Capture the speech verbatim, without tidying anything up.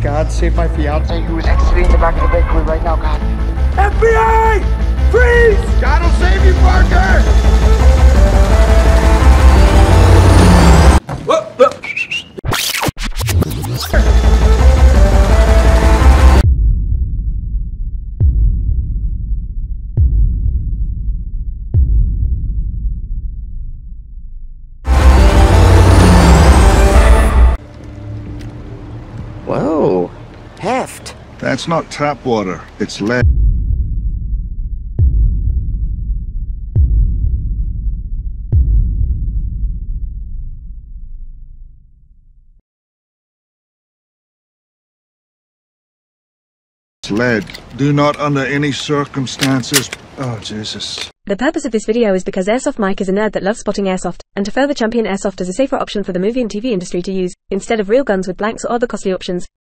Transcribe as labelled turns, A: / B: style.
A: God, save my fiance who is
B: Exiting the back of the bakery right now, God.
A: F B I! Freeze! God will save you, Parker! Whoa, whoa.
B: Whoa. Heft.
C: That's not tap water, it's lead. It's lead. Do not under any circumstances... Oh, Jesus.
D: The purpose of this video is because Airsoft Mike is a nerd that loves spotting airsoft, and to further champion airsoft as a safer option for the movie and T V industry to use, instead of real guns with blanks or other costly options.